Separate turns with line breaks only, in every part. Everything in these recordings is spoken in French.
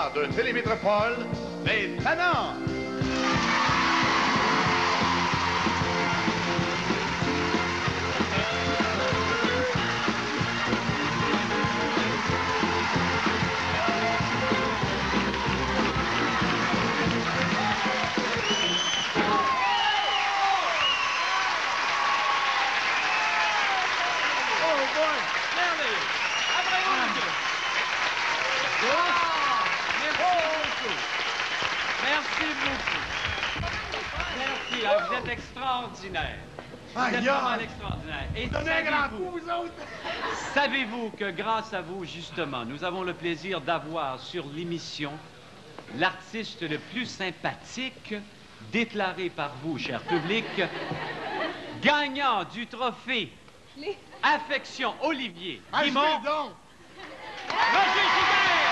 gala de Télémétropole, les Tannants.
Merci, hein, vous êtes extraordinaire. Vous êtes vraiment extraordinaire. Et savez-vous que grâce à vous, justement, nous avons le plaisir d'avoir sur l'émission l'artiste le plus sympathique déclaré par vous, cher public, gagnant du trophée Affection Olivier Guimond, Roger Giguère!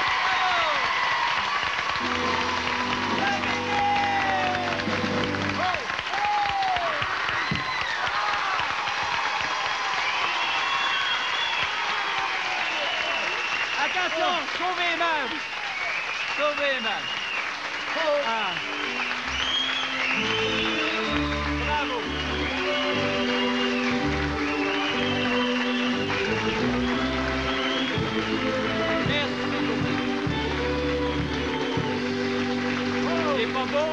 Attention, sauvez les meubles! Sauvez les meubles! Ah. Bravo! Merci beaucoup. C'est pas beau?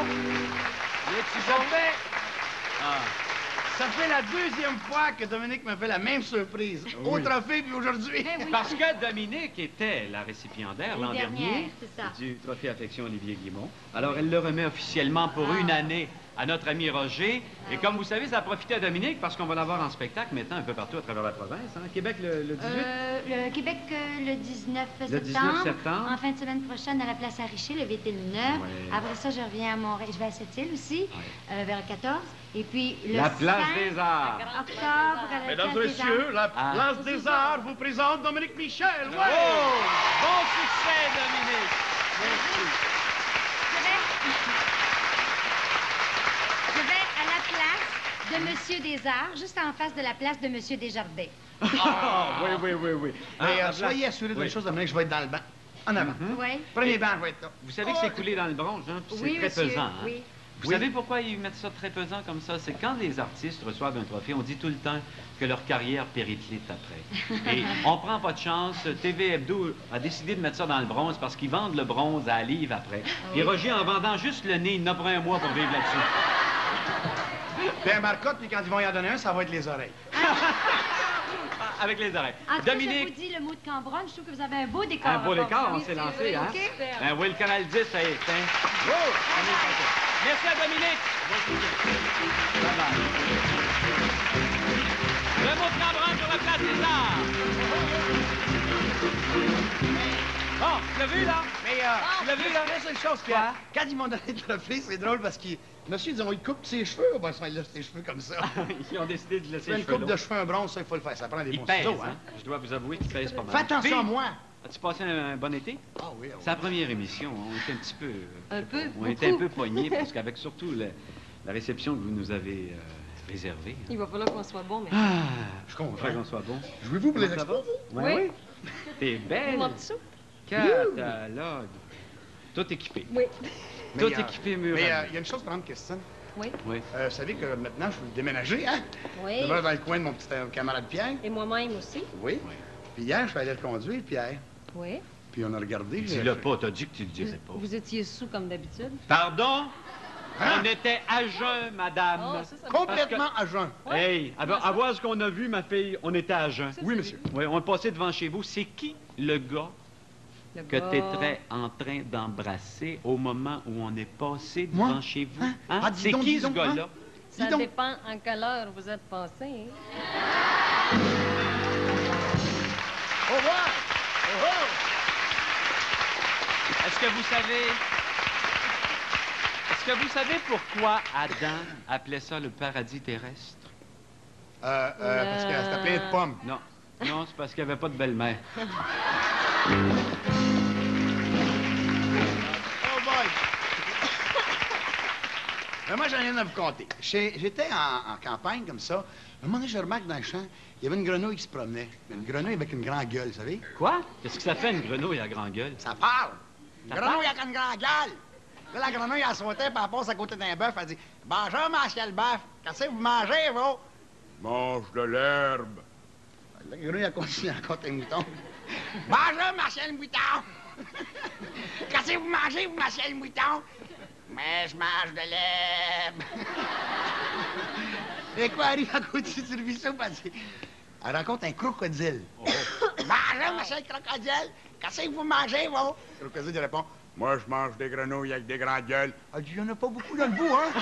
Ça fait la deuxième fois que Dominique me fait la même surprise. Au trophée, puis aujourd'hui.
Parce que Dominique était la récipiendaire l'an dernier
c'est ça.
du trophée Affection Olivier Guimond. Alors, elle le remet officiellement pour une année à notre ami Roger. Et comme vous savez, ça a profité à Dominique parce qu'on va l'avoir en spectacle maintenant un peu partout à travers la province. Hein? Québec le 18?
Le Québec le 19 septembre.
Le 19 septembre.
En fin de semaine prochaine à la place Richer, le 8 et le 9.
Ouais.
Après ça, je reviens à Montréal. Je vais à Sept-Îles aussi, vers le 14. Et puis le
La place
5
des Arts.
octobre à la
Mesdames et
place des
messieurs,
Arts.
la place des Arts vous présente Dominique Michel. Ouais.
Oh! Bon succès, Dominique! Merci.
Je vais à la place de Monsieur des Arts, juste en face de la place de Monsieur Desjardins.
Ah, oui.
Mais
Ah,
soyez assurés d'une chose, Dominique, je vais être dans le banc. En avant.
Oui.
Premier banc, je vais être là.
Vous savez que c'est coulé dans le bronze, hein? Puis
Oui,
c'est très
monsieur,
pesant, hein?
oui.
Vous savez pourquoi ils mettent ça très pesant comme ça? C'est quand les artistes reçoivent un trophée, on dit tout le temps que leur carrière périclite après. Et on prend pas de chance. TV Hebdo a décidé de mettre ça dans le bronze parce qu'ils vendent le bronze à livre après. Puis Roger, en vendant juste le nez, il en a pour un mois pour vivre là-dessus.
Puis un marcotte, puis quand ils vont y en donner un, ça va être les oreilles.
Avec les oreilles.
En tout cas, je
Dominique,
vous dis le mot de Cambronne, je trouve que vous avez un beau décor.
un beau décor, on
Oui,
s'est
c'est
lancé,
vrai,
hein?
OK?
Ben oui, le canal 10, ça y est, hein? Oh! Merci à Dominique. Bye-bye. Le mot de Cambronne sur la place des Arts. Bon, tu l'as vu, là?
Mais,
tu l'as vu, là?
la seule chose que,
Quoi?
quand ils m'ont donné le trophée, c'est drôle parce que monsieur, ils ont, il coupe ses cheveux. Ben, ça, il laisse ses cheveux comme ça.
Ils ont décidé de laisser
Une
les cheveux
coupe de cheveux, un bronze, ça, il faut le faire. Ça prend des
Il
bons
pèse,
ciseaux,
hein? Je dois vous avouer qu'il pèse pas mal.
Fais attention à
Puis,
moi.
as-tu passé un bon été?
Ah oui,
C'est la première émission. On était un petit peu...
Un peu,
On était un peu poignés parce qu'avec surtout la réception que vous nous avez réservée.
Il va falloir qu'on soit bon, mais...
Ah,
Je comprends.
faudrait qu'on soit bon.
Jouez-vous pour les
Comment ça
expos,
va?
vous?
Oui. T'es belle.
Mon petit soupe?
Catalogue. Tout équipé.
Oui.
Tout
Mais,
équipé, mur
Mais
à
il y a une chose, par exemple, Christine.
Oui.
Oui.
Vous savez que maintenant, je suis déménager, hein?
Oui.
Je demeure dans le coin de mon petit camarade Pierre.
Et moi-même aussi.
Oui. Puis hier, je suis allé le conduire, Pierre.
Oui.
Puis on a regardé.
Dis-le pas, t'as dit que tu le disais pas.
Vous étiez sous comme d'habitude.
Pardon?
Hein?
On était à jeun, madame.
Oh, ça me-
Complètement à jeun.
Hey, à voir ce qu'on a vu, ma fille, on était à jeun.
Oui, monsieur.
Oui, on est passé devant chez vous. C'est qui le gars
Le
que
gars-
t'étais en train d'embrasser au moment où on est passé devant
Moi?
chez vous?
Hein?
Hein?
Ah, dis
C'est
donc,
qui
dis
ce
donc,
gars-là?
Ça
Dis donc.
dépend en quelle heure vous êtes passé. Hein?
Au revoir! Oh, oh!
Est-ce que vous savez pourquoi Adam appelait ça le paradis terrestre?
Parce que c'était plein de pommes.
Non. Non, c'est parce qu'il n'y avait pas de belle-mère.
Oh boy! Mais moi, j'en ai rien à vous compter. J'étais en campagne comme ça. À un moment donné, je remarque dans le champ, il y avait une grenouille qui se promenait. Une grenouille avec une grande gueule, vous savez?
Quoi? Qu'est-ce que ça fait, une grenouille à grande gueule?
Ça parle! Grenouille avec une grande gueule. Là, la grenouille, elle sautait, puis elle passe à côté d'un bœuf. Elle dit bonjour, monsieur le bœuf. Qu'est-ce que vous mangez, vous?
Mange de l'herbe.
La grenouille a continué à raconter un mouton. Bonjour, monsieur le mouton. Qu'est-ce que vous mangez, vous, monsieur le mouton? Mais je mange de l'herbe. Et quoi arrive à côté du ruisseau, elle rencontre un crocodile. Bonjour, monsieur le crocodile. Qu'est-ce que vous mangez, vous? Le crocodile il répond
Moi, je mange des grenouilles avec des grandes gueules.
elle dit, il n'y en a pas beaucoup dans le bout, hein?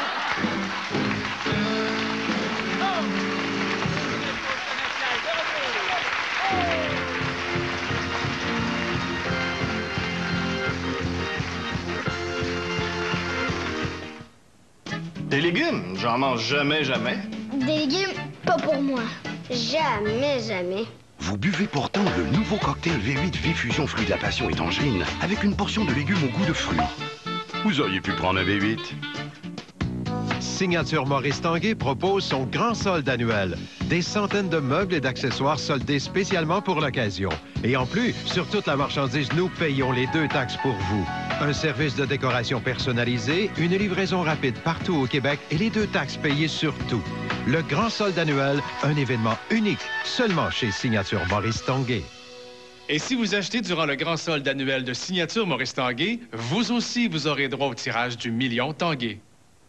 Des légumes, j'en mange jamais.
Des légumes, pas pour moi. Jamais.
Vous buvez pourtant le nouveau cocktail V8 V-Fusion Fruits de la Passion et Tangerine avec une portion de légumes au goût de fruits. Vous auriez pu prendre un V8.
Signature Maurice Tanguay propose son grand solde annuel. Des centaines de meubles et d'accessoires soldés spécialement pour l'occasion. Et en plus, sur toute la marchandise, nous payons les 2 taxes pour vous. Un service de décoration personnalisé, une livraison rapide partout au Québec et les 2 taxes payées sur tout. Le grand solde annuel, un événement unique, seulement chez Signature Maurice Tanguay.
Et si vous achetez durant le grand solde annuel de Signature Maurice Tanguay, vous aussi, vous aurez droit au tirage du million Tanguay.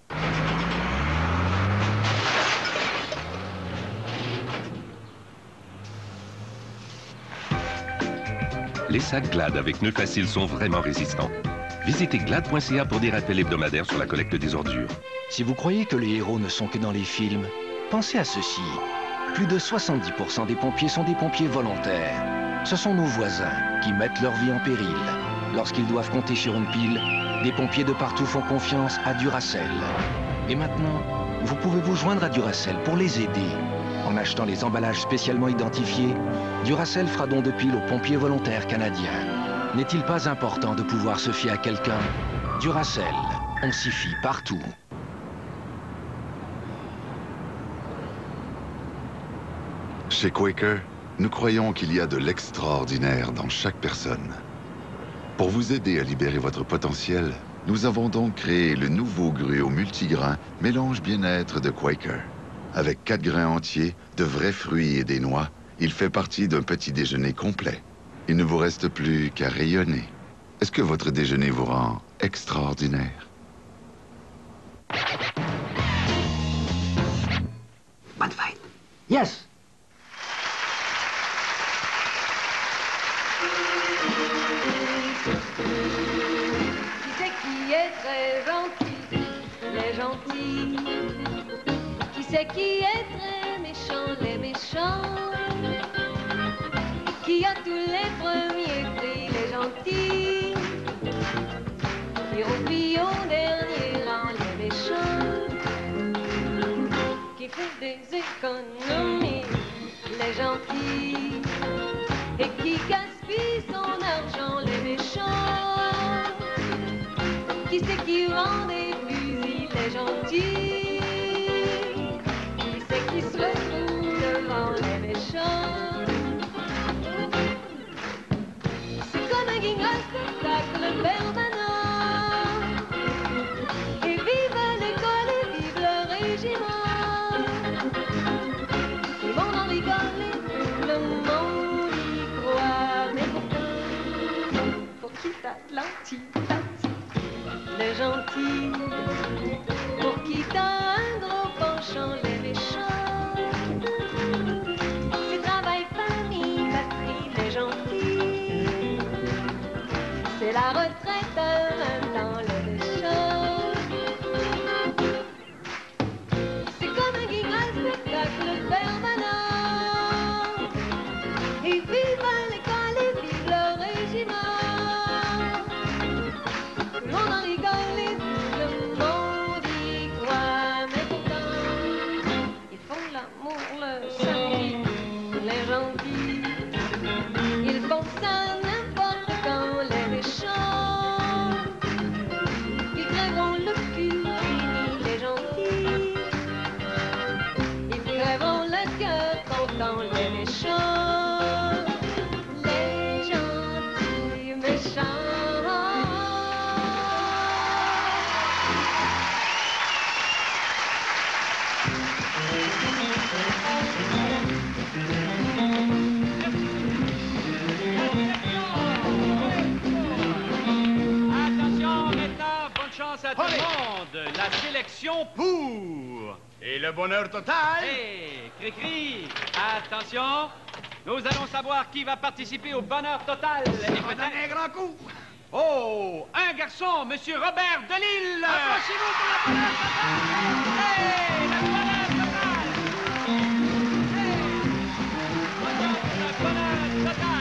Les sacs Glad avec nœuds faciles sont vraiment résistants. Visitez glad.ca pour des rappels hebdomadaires sur la collecte des ordures.
Si vous croyez que les héros ne sont que dans les films, pensez à ceci. Plus de 70% des pompiers sont des pompiers volontaires. Ce sont nos voisins qui mettent leur vie en péril. Lorsqu'ils doivent compter sur une pile, des pompiers de partout font confiance à Duracell. Et maintenant, vous pouvez vous joindre à Duracell pour les aider. En achetant les emballages spécialement identifiés, Duracell fera don de piles aux pompiers volontaires canadiens. N'est-il pas important de pouvoir se fier à quelqu'un? Duracell, on s'y fie partout.
Chez Quaker, nous croyons qu'il y a de l'extraordinaire dans chaque personne. Pour vous aider à libérer votre potentiel, nous avons donc créé le nouveau gruau multigrain mélange bien-être de Quaker. Avec 4 grains entiers, de vrais fruits et des noix, il fait partie d'un petit déjeuner complet. Il ne vous reste plus qu'à rayonner. Est-ce que votre déjeuner vous rend extraordinaire?
Bonne fête. Yes!
Qui c'est qui est très gentil, les gentils? Qui c'est qui est très méchant, les méchants? Qui a tous les premiers prix, les gentils? Qui oublie au dernier rang, les méchants? Qui fait des économies, les gentils? Et qui gaspille son argent, les méchants? Qui c'est qui rend des fusils, les gentils? Qui c'est qui se retrouve devant les méchants? C'est comme un guignol spectacle permanent. Et vive l'école et vive le régiment. Le monde en rigole et le monde y croit. Mais pourtant, pour qui t'as l'antipathie, les gentils? Pour qui t'as un gros penchant, les méchants? C'est travail, famille, patrie, les gentils. C'est la retraite
pense à tout le monde. La sélection pour...
Et le bonheur total?
Hé, Cricri, attention. Nous allons savoir qui va participer au bonheur total.
On va donner un grand coup.
Oh, un garçon, Monsieur Robert Delisle.
Approchez-vous pour le bonheur total.
Hey, le bonheur total. Le bonheur total.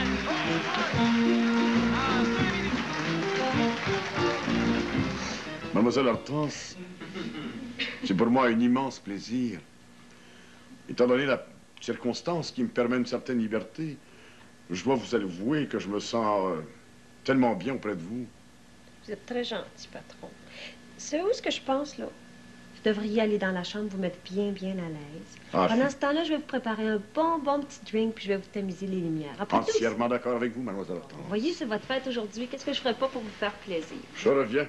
Mademoiselle Hortense, c'est pour moi un immense plaisir. Étant donné la circonstance qui me permet une certaine liberté, je dois vous avouer que je me sens tellement bien auprès de vous.
Vous êtes très gentil, patron. C'est où ce que je pense, là? Vous devriez aller dans la chambre, vous mettre bien à l'aise. Pendant ce temps-là, je vais vous préparer un bon petit drink, puis je vais vous tamiser les lumières. Après
Entièrement d'accord avec vous, mademoiselle Hortense.
Vous voyez, c'est votre fête aujourd'hui. Qu'est-ce que je ferais pas pour vous faire plaisir?
Je reviens.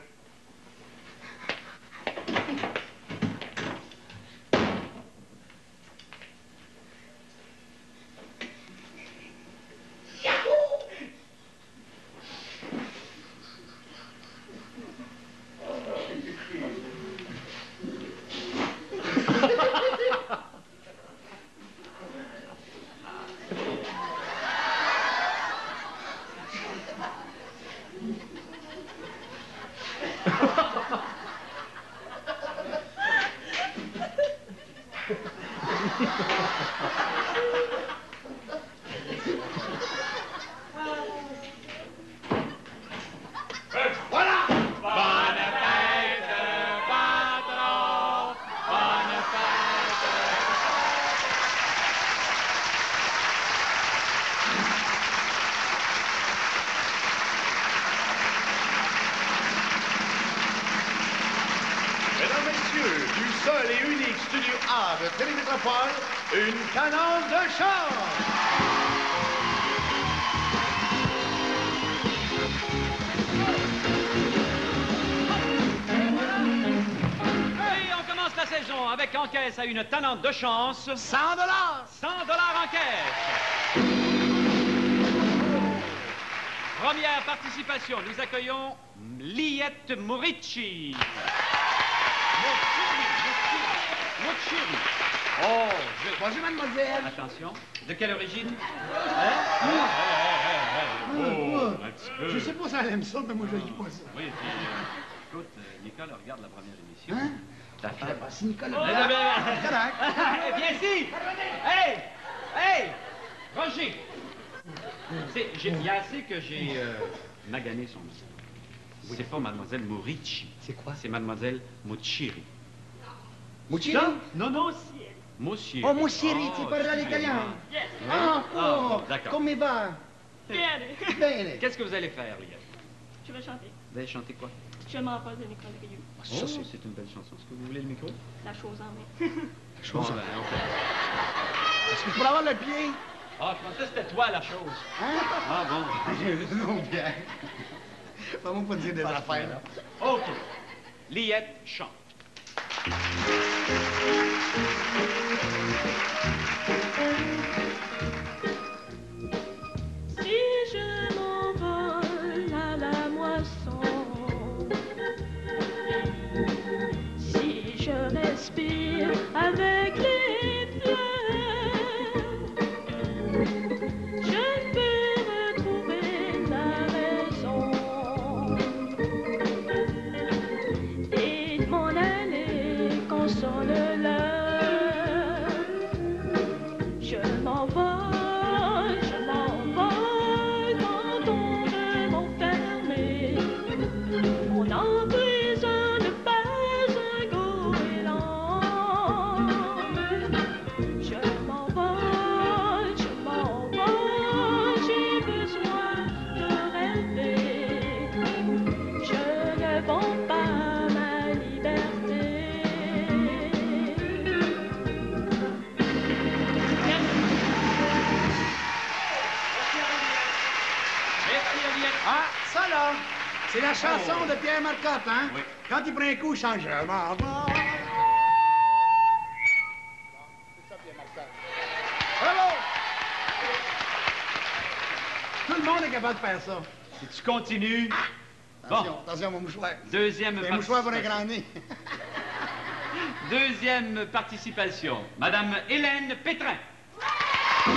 Une canonge de char!
Et on commence la saison avec en caisse à une talente de chance. 100 $! 100 en caisse. Première participation, nous accueillons Liette Morici. Morici. Oh,
Bonjour, mademoiselle.
Attention. De quelle origine? Un petit peu.
Je sais pas si elle aime ça, mais moi, je dis pas ça.
Oui, puis, écoute, Nicole regarde la première émission.
Hein?
Ta fille.
Si Nicole...
Viens ici! Hey! Roger! Il y a assez que j'ai magané son nom. C'est pas mademoiselle Morici.
C'est quoi?
C'est mademoiselle Mociri.
Mociri?
Non, Mociri.
Oh, Mociri, tu parles l'italien? Ah, oh,
d'accord.
Come va? Bene.
Qu'est-ce que vous allez faire, Liette?
Je vais chanter.
Vous allez chanter quoi?
Je m'embrasse de Nicole Rioux.
Oh, c'est une belle chanson. Est-ce que vous voulez le micro?
La chose en main.
La chose
en main.
Est-ce que je pourrais avoir le pied?
Ah, je pensais que c'était toi, la chose.
Hein?
Ah, bon.
Non, bien. Vraiment pas dire des affaires, là.
OK. Liette chante.
Si je m'envole à la moisson, si je respire avec les fleurs, je peux retrouver la raison et m'en aller console l'heure. Je m'envole quand on veut m'enfermer. On n'emprisonne pas un goéland. Je m'envole, j'ai besoin de rêver. Je ne vends pas ma liberté.
Ah, ça là, c'est la chanson de Pierre Marcotte, hein?
Oui.
Quand il prend un coup, il change. C'est ça, Pierre Marcotte. Bravo! Tout le monde est capable de faire ça.
Si tu continues...
Attention, attention, mon mouchoir.
Deuxième
Un mouchoir pour un grand nez.
Deuxième participation. Madame Hélène Pétrin. Vous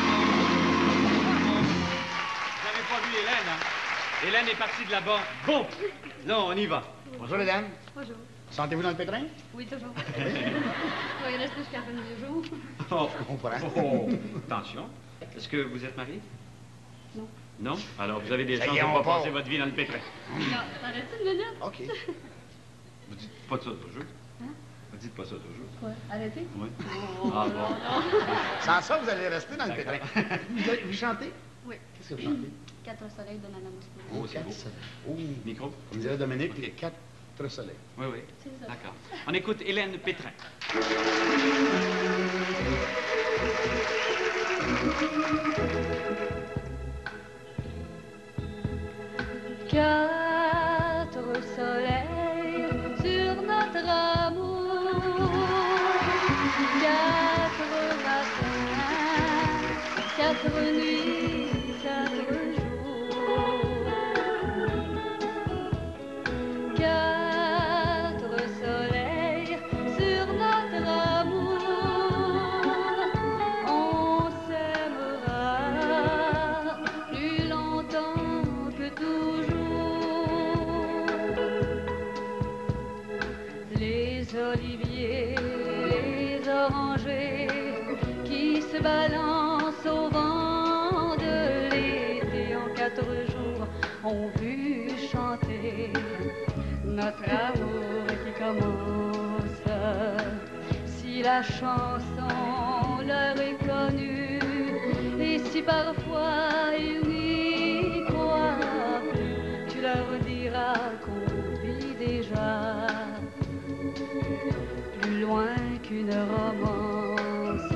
n'avez pas vu Hélène, hein? Hélène est partie de là-bas. Bon, là, on y va.
Bonjour, les dames.
Bonjour.
Sentez-vous dans le pétrin?
Oui, toujours. Je vais y rester jusqu'à la fin du jour.
Oh,
je comprends.
Oh, attention. Est-ce que vous êtes marié?
Non.
Non? Alors, vous avez des
Ça
chances
y est,
de
on
pas
part.
passer votre vie dans le pétrin.
Non, arrêtez une minute.
OK.
Vous dites pas ça toujours?
Hein?
Vous dites pas ça toujours?
Quoi? Arrêtez?
Oui.
Oh,
Ah
non,
bon?
non.
Sans ça, vous allez rester dans le pétrin.
D'accord.
Vous chantez?
Oui.
Qu'est-ce que vous chantez?
4 soleils de Nana Mouskouri.
Oh, c'est beau.
Oh.
Micro?
Comme dirait Dominique, les 4 soleils.
Oui, oui.
C'est ça.
D'accord. On écoute Hélène Pétrin.
Quatre soleils sur notre amour, 4 matins, 4 nuits, 4 jours. 4 soleils sur notre amour, on s'aimera plus longtemps que toujours. Les oliviers, les orangers qui se balancent au vent de l'été en 4 jours ont vu chanter notre amour qui commence. Si la chanson leur est connue et si parfois ils n'y croient plus, tu leur diras qu'on vit déjà plus loin qu'une romance.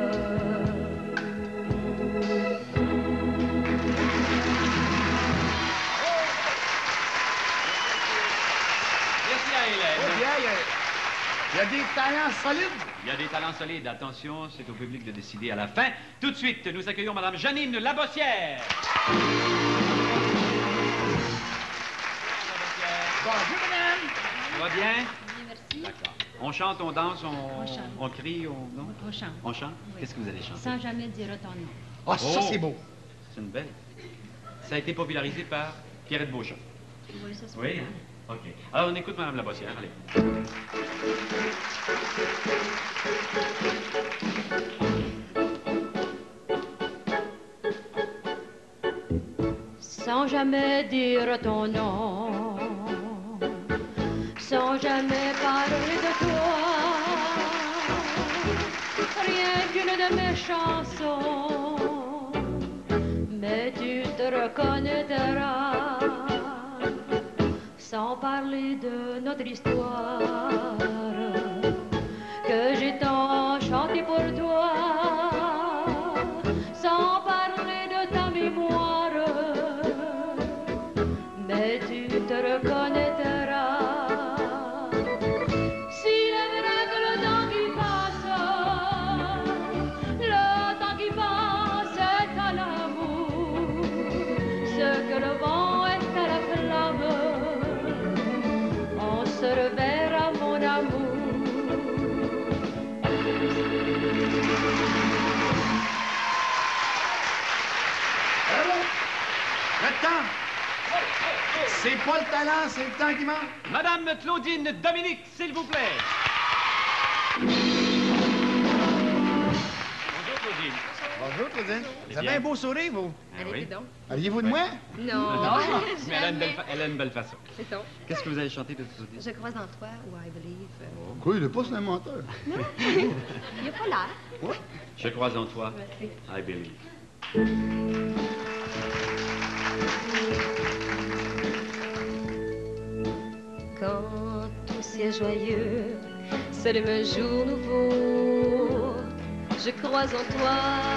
Merci à Hélène.
Oh, bien, il y a des talents solides.
Il y a des talents solides. Attention, c'est au public de décider à la fin. Tout de suite, nous accueillons Madame Janine Labossière.
Bonjour, madame.
Ça va bien?
Bien, merci.
D'accord. On chante, on danse,
On chante.
on crie, non?
On chante.
On chante?
Oui.
Qu'est-ce que vous allez chanter?
Sans jamais dire ton nom.
Ah, ça, c'est beau.
C'est une belle. Ça a été popularisé par Pierrette Beauchamp.
Oui, ça se
Oui,
peut.
hein? OK. Alors, on écoute Madame Labossière. Allez.
Sans jamais dire ton nom, sans jamais parler de toi, rien qu'une de mes chansons, mais tu te reconnaîtras, sans parler de notre histoire, que j'ai tant chanté pour toi, sans parler de ta mémoire. Mais tu te reconnaîtras. S'il est vrai que le temps qui passe, le temps qui passe est à l'amour, ce que le vent est à la flamme, on se reverra, mon amour.
Bravo. Le temps. C'est pas le talent, c'est le temps qui manque.
Madame Claudine Dominique, s'il vous plaît. Bonjour, Claudine.
Bonjour, Claudine. Vous avez
bien.
un beau sourire, vous.
Ah oui.
Aviez-vous de moi?
Non.
Mais elle a une belle façon.
C'est ça.
Qu'est-ce que vous allez chanter de Claudine?
Je croise en toi, ou I believe.
Quoi, il est pas sur un menteur.
Il n'y a pas l'air.
Ouais.
Je crois en toi.
Merci.
I believe.
Quand tout c'est joyeux, c'est le jour nouveau, je crois en toi.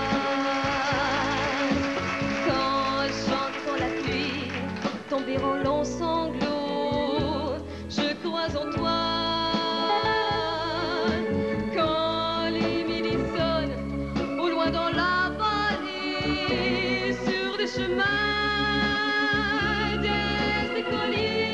Quand j'entends la pluie tomber en longs sanglots, je crois en toi. Quand les midi sonnent au loin dans la vallée, sur des chemins, des écoliers,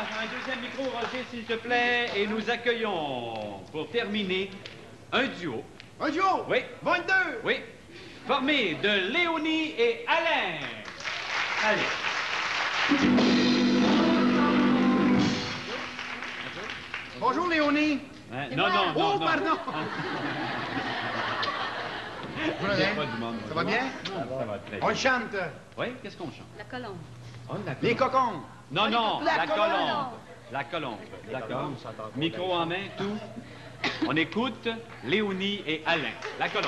un deuxième micro, Roger, s'il te plaît. Et nous accueillons, pour terminer, un duo.
Un duo?
Oui.
22?
Oui. Formé de Léonie et Alain. Allez.
Bonjour, Léonie.
Hein? Non, non, non.
Oh,
non.
pardon.
Il y a pas du monde.
Ça va bien?
Ça va très bien.
On chante.
Oui, qu'est-ce qu'on chante?
La colombe.
Oh, la
Les cocons.
Non, non,
La
la colombe. La colombe, d'accord. Micro en main, tout. On écoute Léonie et Alain. La colombe.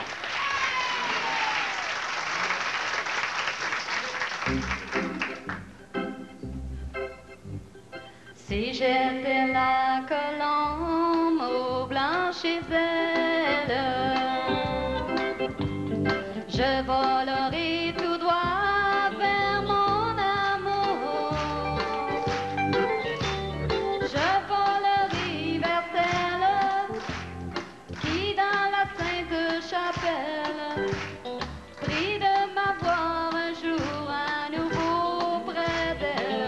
Si j'étais la colombe aux blanches ailes, je volerai tout droit vers mon amour. Je volerai vers celle qui dans la Sainte Chapelle prie de m'avoir un jour à nouveau près d'elle.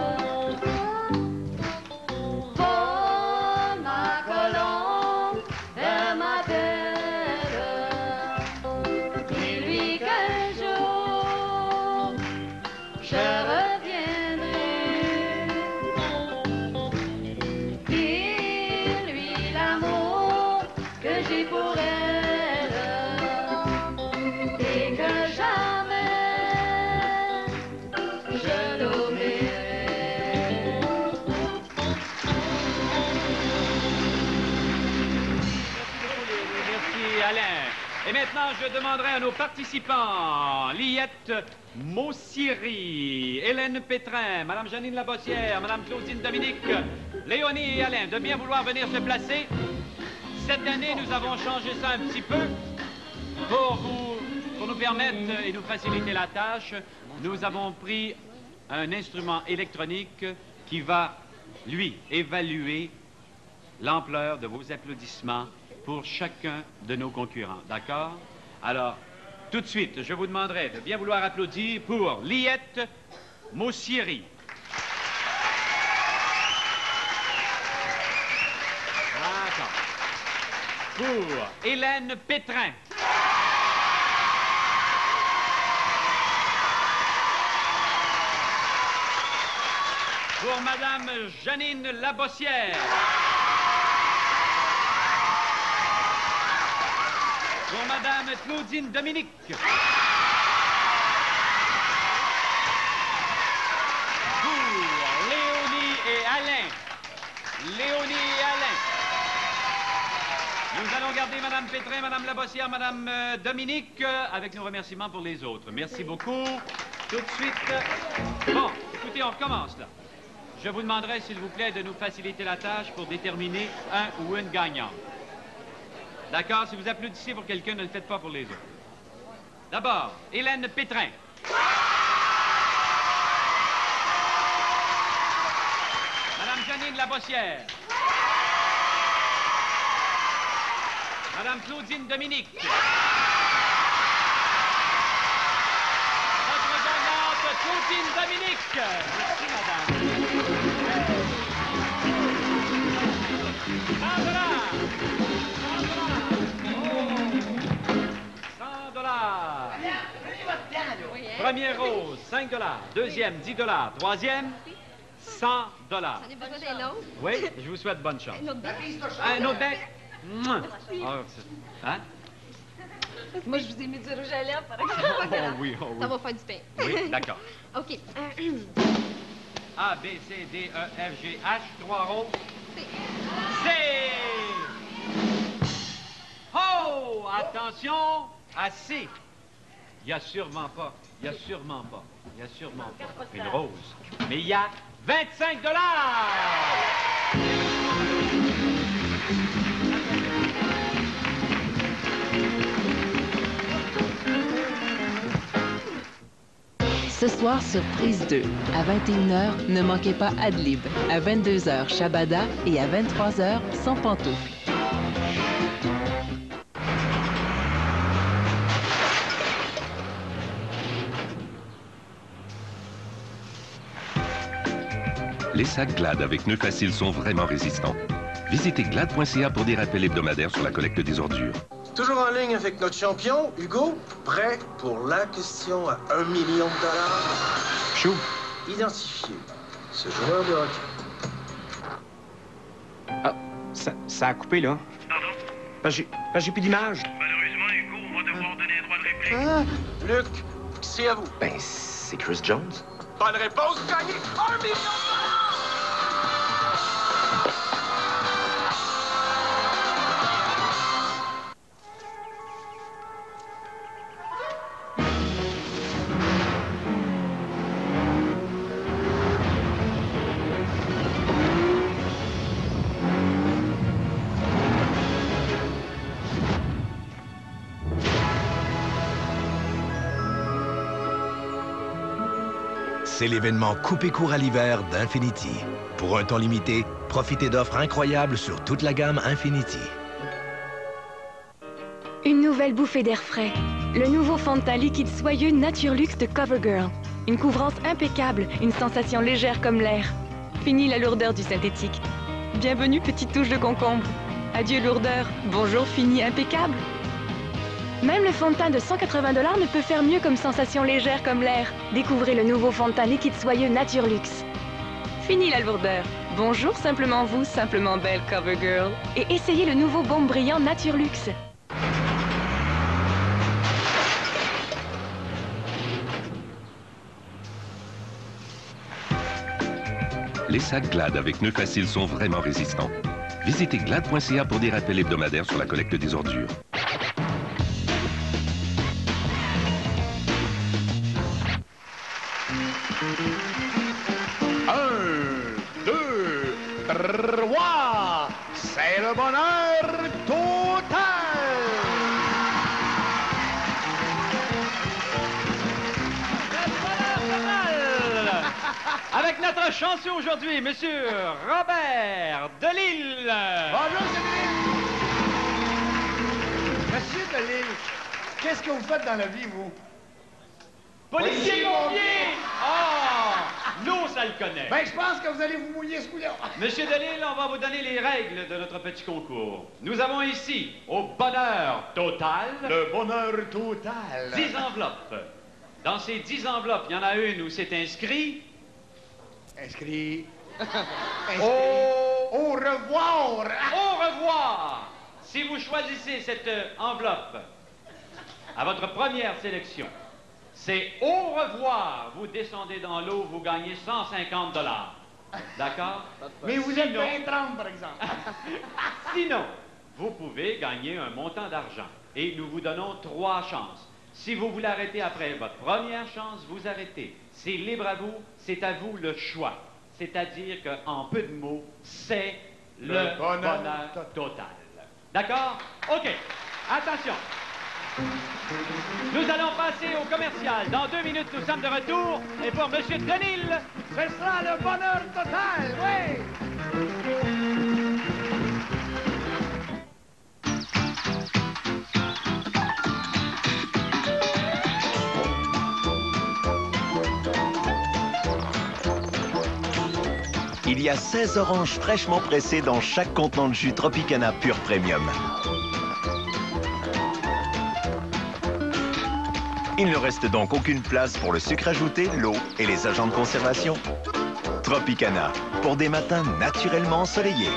Et maintenant, je demanderai à nos participants, Liette Mossiri, Hélène Pétrin, Madame Janine Labossière, Madame Claudine Dominique, Léonie et Alain, de bien vouloir venir se placer. Cette année, nous avons changé ça un petit peu pour nous permettre et nous faciliter la tâche. Nous avons pris un instrument électronique qui va, lui, évaluer l'ampleur de vos applaudissements pour chacun de nos concurrents, d'accord? Alors, tout de suite, je vous demanderai de bien vouloir applaudir pour Liette Mossiri. D'accord. Pour Hélène Pétrin. Pour Madame Janine Labossière. Pour Madame Claudine Dominique. Pour Léonie et Alain. Léonie et Alain. Nous allons garder Madame Pétrin, Madame Labossière, Madame Dominique, avec nos remerciements pour les autres. Merci beaucoup. Tout de suite. Bon, écoutez, on recommence là. Je vous demanderai, s'il vous plaît, de nous faciliter la tâche pour déterminer un ou une gagnante. D'accord? Si vous applaudissez pour quelqu'un, ne le faites pas pour les autres. D'abord, Hélène Pétrin. Madame Janine Labossière. Madame Claudine Dominique. Votre gagnante, Claudine Dominique. Merci, madame. Premier rose, 5 $. Deuxième, 10 $. Troisième, 100 $.
J'en ai besoin d'un autre.
Oui, je vous souhaite bonne chance.
Un autre bec.
Un autre bec? Mouah. Hein?
Moi, je vous ai mis du rouge à lèvres, par exemple.
Oh oui, oh oui.
Ça va faire du pain.
Oui, d'accord.
OK.
A, B, C, D, E, F, G, H, 3 roses. C. Oh! Attention à C. Il n'y a sûrement pas une rose. Mais il y a 25 $.
Ce soir, surprise 2. À 21h, ne manquez pas Adlib. À 22h, Shabada. Et à 23h, Sans pantoufles.
Les sacs Glad avec nœuds faciles sont vraiment résistants. Visitez glad.ca pour des rappels hebdomadaires sur la collecte des ordures.
Toujours en ligne avec notre champion, Hugo. Prêt pour la question à $1 million.
Chou.
Identifiez ce joueur de hockey.
Ah, ça a coupé, là.
Pardon?
Parce que j'ai plus d'image.
Malheureusement, Hugo, on va devoir donner un droit de réplique. Ah, Luc, c'est à vous.
Ben, c'est Chris Jones.
Bonne réponse, gagné $1 million.
C'est l'événement coupé court à l'hiver d'Infinity. Pour un temps limité, profitez d'offres incroyables sur toute la gamme Infinity.
Une nouvelle bouffée d'air frais. Le nouveau fond de teint liquide soyeux Naturelux de CoverGirl. Une couvrance impeccable, une sensation légère comme l'air. Fini la lourdeur du synthétique. Bienvenue, petite touche de concombre. Adieu lourdeur, bonjour fini impeccable. Même le fond de teint de 180 $ ne peut faire mieux comme sensation légère comme l'air. Découvrez le nouveau fond de teint liquide soyeux Naturelux. Fini la lourdeur. Bonjour simplement vous, simplement belle CoverGirl. Et essayez le nouveau baume brillant Naturelux.
Les sacs Glad avec nœuds faciles sont vraiment résistants. Visitez glad.ca pour des rappels hebdomadaires sur la collecte des ordures.
C'est le bonheur total!
Avec notre chanceux aujourd'hui, Monsieur Robert Delisle.
Bonjour, M. Delisle. Monsieur Delisle, qu'est-ce que vous faites dans la vie, vous?
Policier pompier! Ah! Nous, ça le connaît.
Ben, je pense que vous allez vous mouiller ce coup-là.
Monsieur Delisle, on va vous donner les règles de notre petit concours. Nous avons ici, au bonheur total...
Le bonheur total.
10 enveloppes. Dans ces 10 enveloppes, il y en a une où c'est inscrit...
Inscrit.
Au
revoir.
Au revoir. Si vous choisissez cette enveloppe à votre première sélection, c'est au revoir. Vous descendez dans l'eau, vous gagnez 150 $. D'accord?
Mais vous êtes bien 30, par exemple.
Sinon, vous pouvez gagner un montant d'argent. Et nous vous donnons 3 chances. Si vous voulez arrêter après votre première chance, vous arrêtez. C'est libre à vous, c'est à vous le choix. C'est-à-dire qu'en peu de mots, c'est le bonheur total. D'accord? OK. Attention. Nous allons passer au commercial. Dans 2 minutes, nous sommes de retour. Et pour M. Delisle, ce sera le bonheur total. Oui!
Il y a 16 oranges fraîchement pressées dans chaque contenant de jus Tropicana Pur Premium. Il ne reste donc aucune place pour le sucre ajouté, l'eau et les agents de conservation. Tropicana, pour des matins naturellement ensoleillés.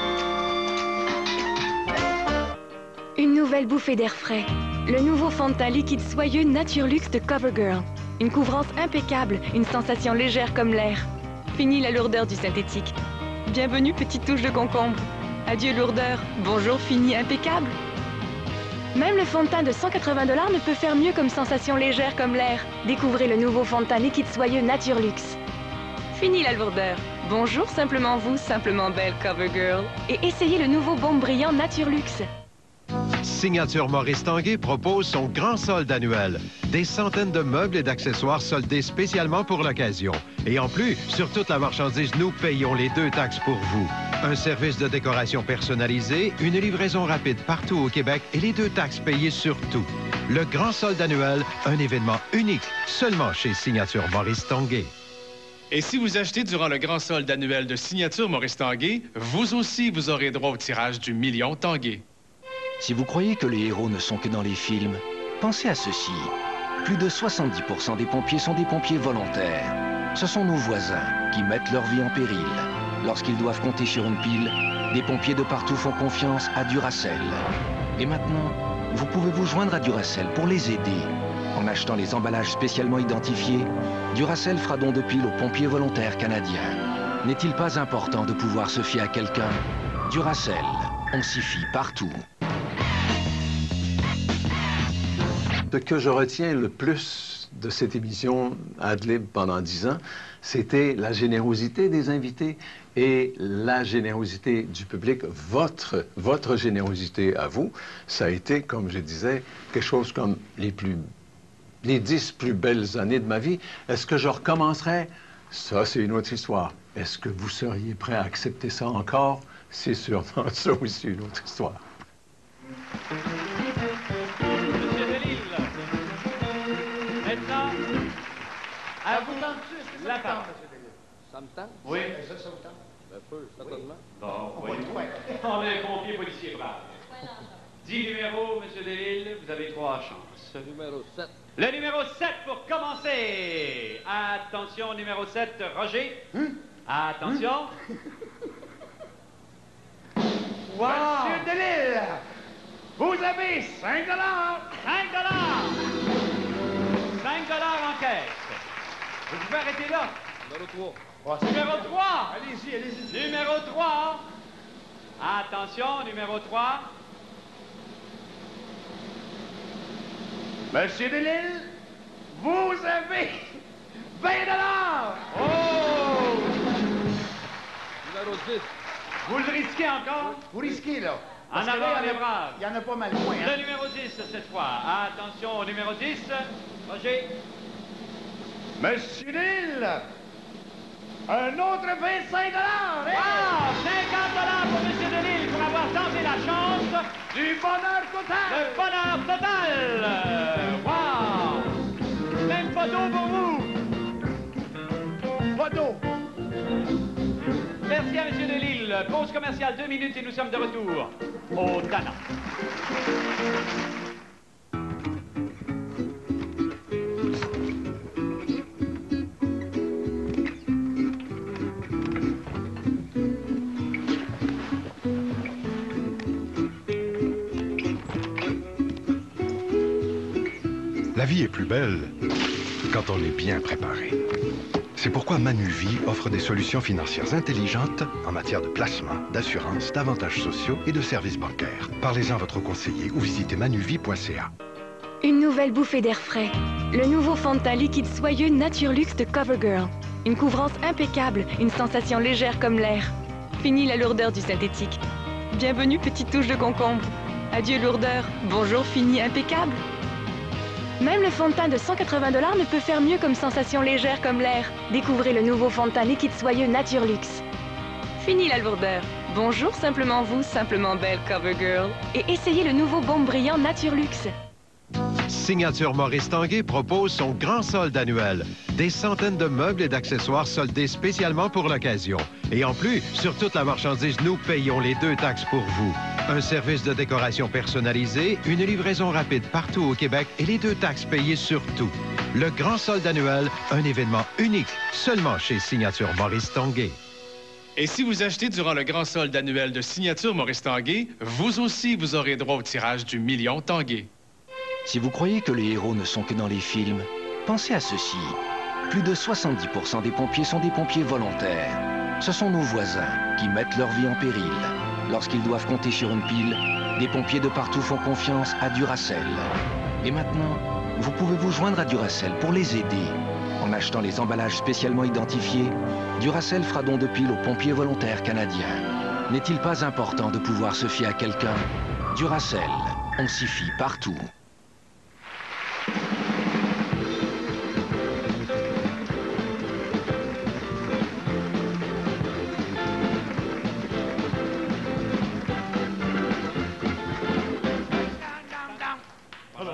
Une nouvelle bouffée d'air frais. Le nouveau fond de teint liquide soyeux Naturelux de CoverGirl. Une couvrance impeccable, une sensation légère comme l'air. Fini la lourdeur du synthétique. Bienvenue, petite touche de concombre. Adieu lourdeur, bonjour fini impeccable. Même le fond de teint de 180 $ ne peut faire mieux comme sensation légère comme l'air. Découvrez le nouveau fond de teint liquide soyeux Naturelux. Fini la lourdeur. Bonjour simplement vous, simplement belle CoverGirl. Et essayez le nouveau baume brillant Naturelux.
Signature Maurice Tanguay propose son grand solde annuel. Des centaines de meubles et d'accessoires soldés spécialement pour l'occasion. Et en plus, sur toute la marchandise, nous payons les 2 taxes pour vous. Un service de décoration personnalisé, une livraison rapide partout au Québec et les 2 taxes payées sur tout. Le grand solde annuel, un événement unique, seulement chez Signature Maurice Tanguay.
Et si vous achetez durant le grand solde annuel de Signature Maurice Tanguay, vous aussi, vous aurez droit au tirage du million Tanguay.
Si vous croyez que les héros ne sont que dans les films, pensez à ceci. Plus de 70% des pompiers sont des pompiers volontaires. Ce sont nos voisins qui mettent leur vie en péril. Lorsqu'ils doivent compter sur une pile, des pompiers de partout font confiance à Duracell. Et maintenant, vous pouvez vous joindre à Duracell pour les aider. En achetant les emballages spécialement identifiés, Duracell fera don de piles aux pompiers volontaires canadiens. N'est-il pas important de pouvoir se fier à quelqu'un? Duracell, on s'y fie partout.
Ce que je retiens le plus de cette émission Ad-Lib pendant 10 ans, c'était la générosité des invités et la générosité du public, votre générosité à vous. Ça a été, comme je disais, quelque chose comme les 10 plus belles années de ma vie. Est-ce que je recommencerai? Ça, c'est une autre histoire. Est-ce que vous seriez prêt à accepter ça encore? C'est sûrement ça aussi une autre histoire.
À vous la parole.
Ça me tente?
Oui.
Ça vous tente? Un peu, certainement.
Bon, voyons. On est pompiers policiers braves. 10 numéros, M. Delisle, vous avez 3 chances.
Numéro 7.
Le numéro 7 pour commencer. Attention, numéro 7, Roger. Attention.
Wow! Monsieur Delisle, vous avez 5 $. 5 en caisse. Vous pouvez arrêter là.
Numéro 3.
Oh,
Numéro 3.
Allez-y, allez-y.
Numéro 3. Attention, numéro 3.
Monsieur Delisle, vous avez 20 $. Oh!
Numéro 10.
Vous le risquez encore?
Vous risquez, là.
En avant, les braves.
Il y en a pas mal moins, hein?
Le numéro 10, cette fois. Attention au numéro 10. Roger.
Monsieur Delisle, un autre 25 $.
Wow! 50 $ pour M. Delisle pour avoir tenté la chance.
Du bonheur total!
Le bonheur total! Wow! Même pas d'eau pour vous!
Pas d'eau!
Merci à M. Delisle. Pause commerciale 2 minutes et nous sommes de retour au Tana.
La vie est plus belle quand on est bien préparé. C'est pourquoi Manuvie offre des solutions financières intelligentes en matière de placement, d'assurance, d'avantages sociaux et de services bancaires. Parlez-en à votre conseiller ou visitez manuvie.ca.
Une nouvelle bouffée d'air frais. Le nouveau fond de teint liquide soyeux Naturelux de CoverGirl. Une couvrance impeccable, une sensation légère comme l'air. Fini la lourdeur du synthétique. Bienvenue, petite touche de concombre. Adieu lourdeur, bonjour fini impeccable. Même le fond de teint de 180 $ ne peut faire mieux comme sensation légère comme l'air. Découvrez le nouveau fond de teint liquide soyeux Naturelux. Fini la lourdeur. Bonjour simplement vous, simplement belle CoverGirl. Et essayez le nouveau baume brillant Naturelux.
Signature Maurice Tanguay propose son grand solde annuel. Des centaines de meubles et d'accessoires soldés spécialement pour l'occasion. Et en plus, sur toute la marchandise, nous payons les 2 taxes pour vous. Un service de décoration personnalisé, une livraison rapide partout au Québec et les 2 taxes payées sur tout. Le grand solde annuel, un événement unique, seulement chez Signature Maurice Tanguay.
Et si vous achetez durant le grand solde annuel de Signature Maurice Tanguay, vous aussi, vous aurez droit au tirage du million Tanguay.
Si vous croyez que les héros ne sont que dans les films, pensez à ceci. Plus de 70% des pompiers sont des pompiers volontaires. Ce sont nos voisins qui mettent leur vie en péril. Lorsqu'ils doivent compter sur une pile, des pompiers de partout font confiance à Duracell. Et maintenant, vous pouvez vous joindre à Duracell pour les aider. En achetant les emballages spécialement identifiés, Duracell fera don de piles aux pompiers volontaires canadiens. N'est-il pas important de pouvoir se fier à quelqu'un? Duracell, on s'y fie partout.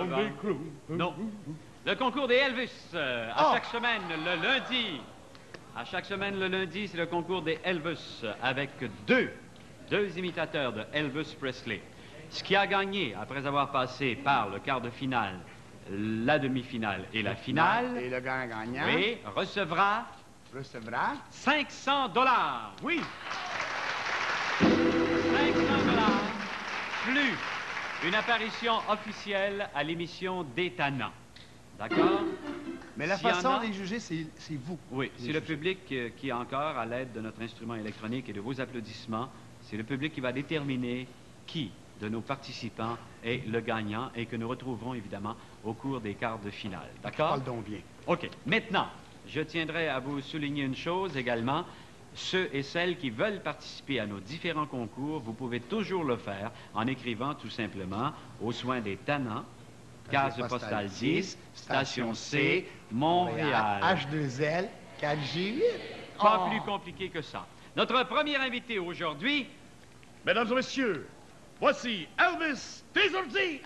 Non. Le concours des Elvis, à chaque semaine, le lundi, À chaque semaine, le lundi, c'est le concours des Elvis avec deux imitateurs de Elvis Presley. Ce qui a gagné, après avoir passé par le quart de finale, la demi-finale et la finale...
Et le grand gagnant...
Oui, recevra... 500 $. Oui! 500 $, plus une apparition officielle à l'émission d'Étonnant. D'accord?
Mais la façon de les juger, c'est vous.
Oui, c'est le public qui, encore, à l'aide de notre instrument électronique et de vos applaudissements, c'est le public qui va déterminer qui de nos participants est le gagnant et que nous retrouverons évidemment au cours des quarts de finale. D'accord?
Parle donc bien.
OK. Maintenant, je tiendrai à vous souligner une chose également. Ceux et celles qui veulent participer à nos différents concours, vous pouvez toujours le faire en écrivant tout simplement aux soins des Tannants, case postale 10, station C, Montréal.
H2L, 4G8.
Pas plus compliqué que ça. Notre premier invité aujourd'hui...
Mesdames et messieurs, voici Elvis Desordi.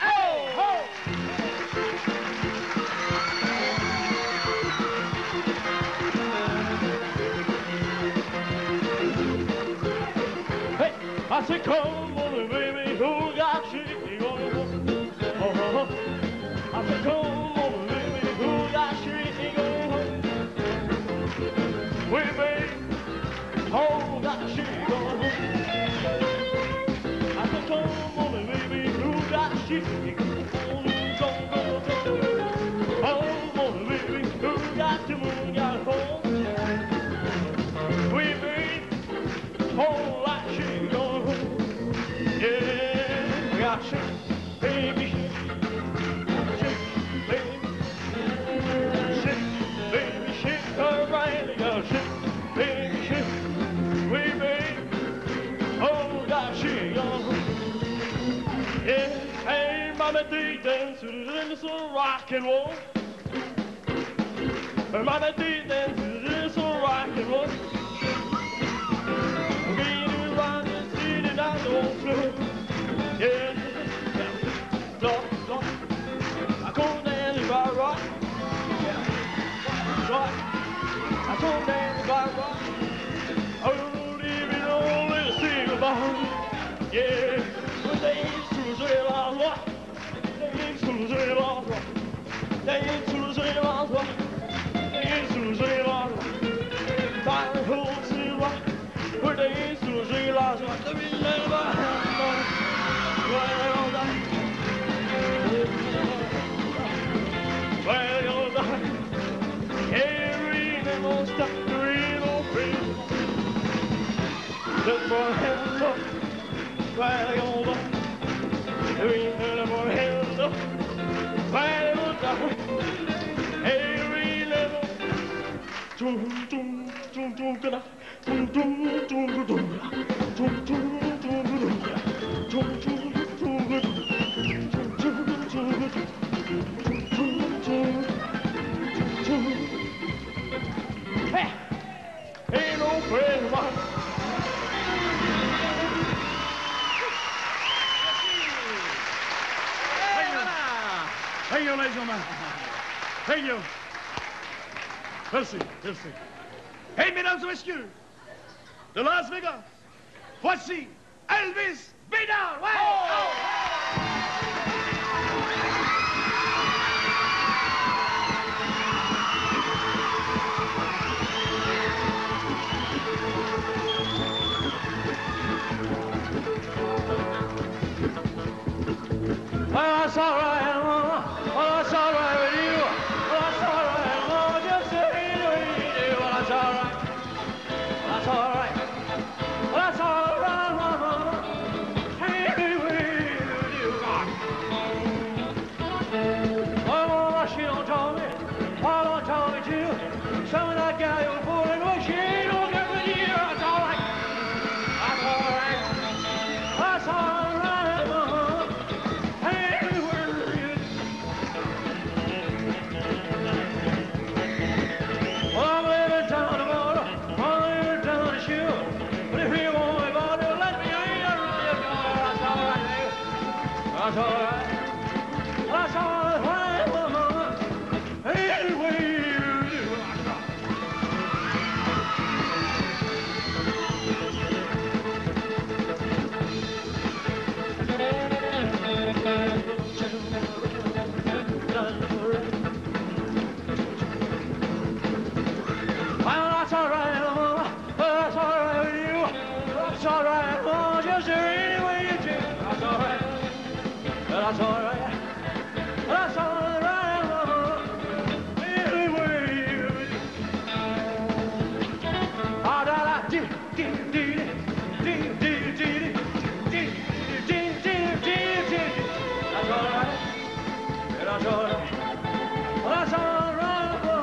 Hey, I said, come on, baby, who got you? I said, come on, baby, who got you? We baby, who got you? I said, come on, baby, who got you? Come on, baby, who got the moon got home? We baby, who got you? Yeah, got you, baby. Mama did dance to this rock and roll. Mama did dance to this rock and roll. Being around the city down the old floor. Yeah, stop. I come down the bar rock. Rock. I come down the bar rock. Oh, leave it only to sing about. Yeah, but they used to say about what. Ain't no friend of mine.
Thank you, ladies and gentlemen. Thank you. Merci. Hey, mesdames et messieurs, de Las Vegas, voici Elvis Bédard.
Well, that's all right, Mama. Well, that's all right with you. Well, that's all right, Mama. Just say what you do. Well, that's all right. That's all right. Well, that's all right, Mama. Any way you do. Well, Mama, she don't tell me. I don't tell me too. Some of that guy was fooling, but she don't get with you. That's all right. That's all right. That's all right. That's all right. That's all right, Mama. Any way you do. that's all right. That's all right. Ah, da, da, dee, dee, dee, dee, dee, dee, dee, dee, dee, dee, dee. That's all right. That's all right. That's all right.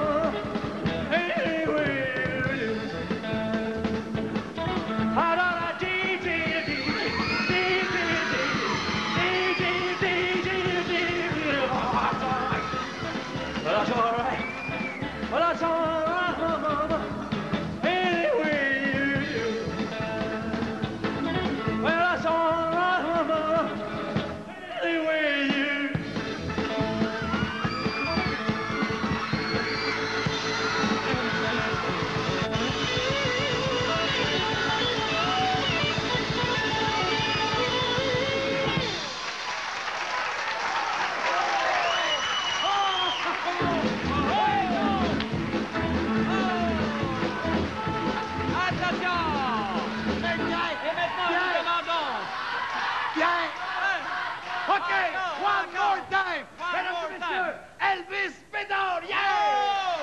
OK, one more time. Mesdames et messieurs, Elvis Bédard, yeah!